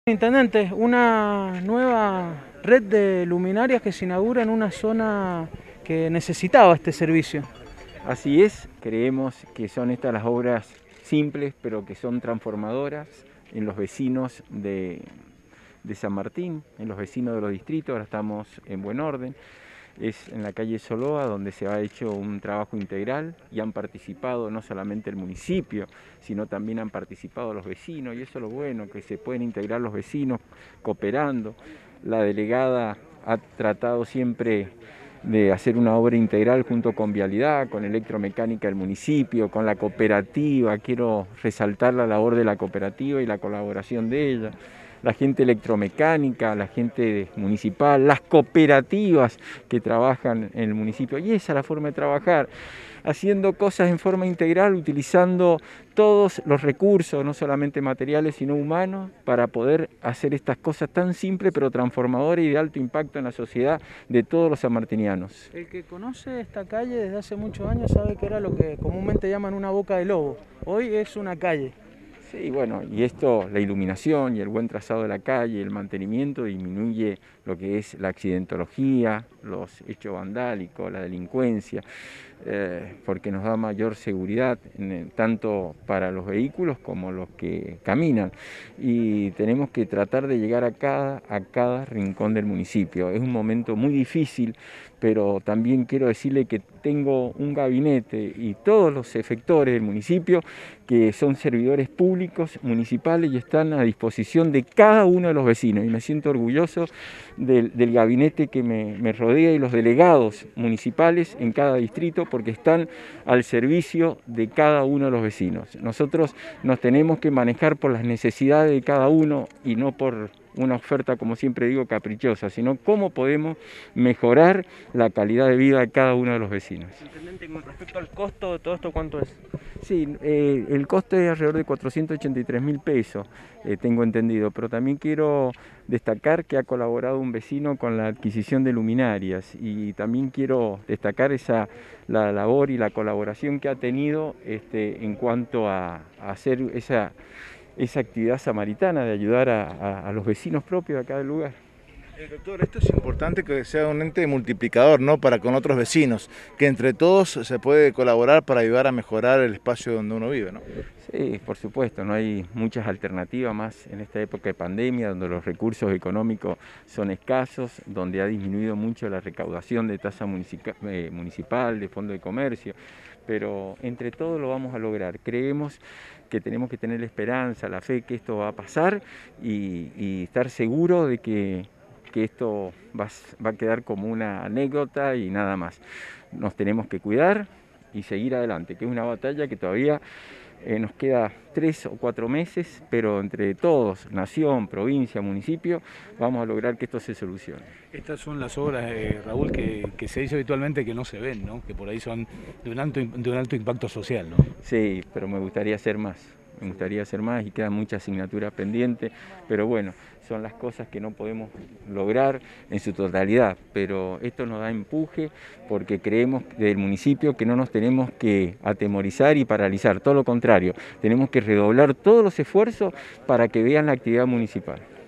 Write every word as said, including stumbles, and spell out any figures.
Intendente, una nueva red de luminarias que se inaugura en una zona que necesitaba este servicio. Así es, creemos que son estas las obras simples, pero que son transformadoras en los vecinos de, de San Martín, en los vecinos de los distritos. Ahora estamos en Buen Orden. Es en la calle Soloa donde se ha hecho un trabajo integral y han participado no solamente el municipio, sino también han participado los vecinos, y eso es lo bueno, que se pueden integrar los vecinos cooperando. La delegada ha tratado siempre de hacer una obra integral junto con Vialidad, con Electromecánica del municipio, con la cooperativa. Quiero resaltar la labor de la cooperativa y la colaboración de ella. La gente electromecánica, la gente municipal, las cooperativas que trabajan en el municipio. Y esa es la forma de trabajar, haciendo cosas en forma integral, utilizando todos los recursos, no solamente materiales, sino humanos, para poder hacer estas cosas tan simples, pero transformadoras y de alto impacto en la sociedad de todos los sanmartinianos. El que conoce esta calle desde hace muchos años sabe que era lo que comúnmente llaman una boca de lobo. Hoy es una calle. Sí, bueno, y esto, la iluminación y el buen trazado de la calle, el mantenimiento disminuye lo que es la accidentología, los hechos vandálicos, la delincuencia, eh, porque nos da mayor seguridad, en, tanto para los vehículos como los que caminan. Y tenemos que tratar de llegar a cada, a cada rincón del municipio. Es un momento muy difícil, pero también quiero decirle que tengo un gabinete y todos los efectores del municipio que son servidores públicos municipales y están a disposición de cada uno de los vecinos. Y me siento orgulloso del, del gabinete que me, me rodea y los delegados municipales en cada distrito, porque están al servicio de cada uno de los vecinos. Nosotros nos tenemos que manejar por las necesidades de cada uno y no por una oferta, como siempre digo, caprichosa, sino cómo podemos mejorar la calidad de vida de cada uno de los vecinos. Intendente, con respecto al costo de todo esto, ¿cuánto es? Sí, eh, el costo es alrededor de cuatrocientos ochenta y tres mil pesos, eh, tengo entendido, pero también quiero destacar que ha colaborado un vecino con la adquisición de luminarias, y también quiero destacar esa, la labor y la colaboración que ha tenido este, en cuanto a, a hacer esa, esa actividad samaritana de ayudar a, a, a los vecinos propios de acá del lugar. Eh, doctor, esto es importante que sea un ente multiplicador, ¿no?, para con otros vecinos, que entre todos se puede colaborar para ayudar a mejorar el espacio donde uno vive, ¿no? Sí, por supuesto, no hay muchas alternativas más en esta época de pandemia, donde los recursos económicos son escasos, donde ha disminuido mucho la recaudación de tasa municipal, de fondo de comercio, pero entre todos lo vamos a lograr. Creemos que tenemos que tener la esperanza, la fe que esto va a pasar y, y estar seguro de que que esto va, va a quedar como una anécdota y nada más. Nos tenemos que cuidar y seguir adelante, que es una batalla que todavía eh, nos queda tres o cuatro meses, pero entre todos, nación, provincia, municipio, vamos a lograr que esto se solucione. Estas son las obras, eh, Raúl, que, que se dice habitualmente que no se ven, ¿no?, que por ahí son de un alto, de un alto impacto social, ¿no? Sí, pero me gustaría hacer más. Me gustaría hacer más y quedan muchas asignaturas pendientes, pero bueno, son las cosas que no podemos lograr en su totalidad, pero esto nos da empuje porque creemos del municipio que no nos tenemos que atemorizar y paralizar, todo lo contrario, tenemos que redoblar todos los esfuerzos para que vean la actividad municipal.